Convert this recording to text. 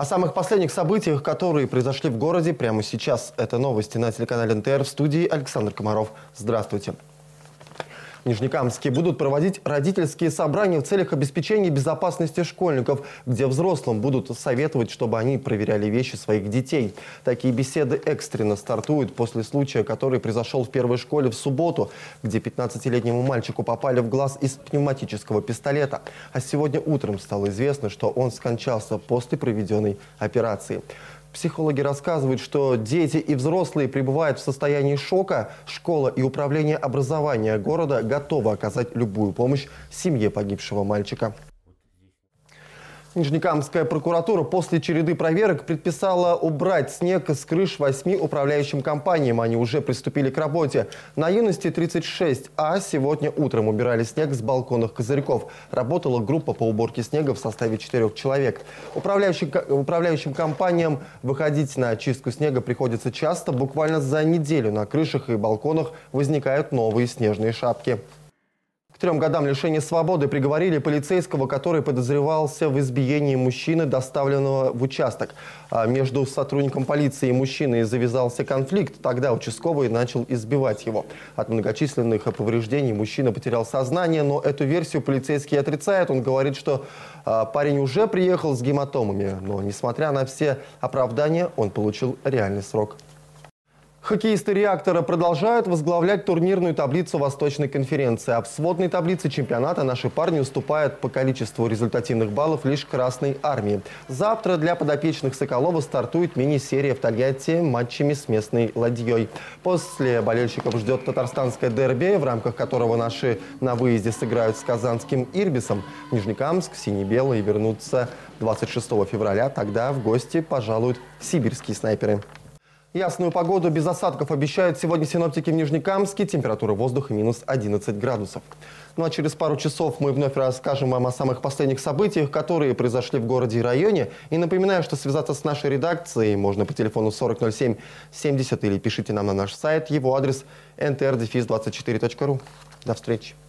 О самых последних событиях, которые произошли в городе прямо сейчас. Это новости на телеканале НТР, в студии Александр Комаров. Здравствуйте. В Нижнекамске будут проводить родительские собрания в целях обеспечения безопасности школьников, где взрослым будут советовать, чтобы они проверяли вещи своих детей. Такие беседы экстренно стартуют после случая, который произошел в первой школе в субботу, где 15-летнему мальчику попали в глаз из пневматического пистолета. А сегодня утром стало известно, что он скончался после проведенной операции. Психологи рассказывают, что дети и взрослые пребывают в состоянии шока. Школа и управление образования города готовы оказать любую помощь семье погибшего мальчика. Нижнекамская прокуратура после череды проверок предписала убрать снег с крыш 8 управляющим компаниям. Они уже приступили к работе. На Юности 36А сегодня утром убирали снег с балконных козырьков. Работала группа по уборке снега в составе 4 человек. Управляющим компаниям выходить на очистку снега приходится часто. Буквально за неделю на крышах и балконах возникают новые снежные шапки. К 3 годам лишения свободы приговорили полицейского, который подозревался в избиении мужчины, доставленного в участок. Между сотрудником полиции и мужчиной завязался конфликт. Тогда участковый начал избивать его. От многочисленных повреждений мужчина потерял сознание, но эту версию полицейский отрицает. Он говорит, что парень уже приехал с гематомами, но, несмотря на все оправдания, он получил реальный срок. Хоккеисты «Реактора» продолжают возглавлять турнирную таблицу Восточной конференции. А в сводной таблице чемпионата наши парни уступают по количеству результативных баллов лишь Красной Армии. Завтра для подопечных Соколова стартует мини-серия в Тольятти матчами с местной ладьей. После болельщиков ждет татарстанское дерби, в рамках которого наши на выезде сыграют с казанским «Ирбисом». В Нижнекамск сине-белые вернутся 26 февраля. Тогда в гости пожалуют сибирские снайперы. Ясную погоду без осадков обещают сегодня синоптики в Нижнекамске. Температура воздуха минус 11 градусов. Ну а через пару часов мы вновь расскажем вам о самых последних событиях, которые произошли в городе и районе. И напоминаю, что связаться с нашей редакцией можно по телефону 400770 или пишите нам на наш сайт. Его адрес ntr-24.ru. До встречи.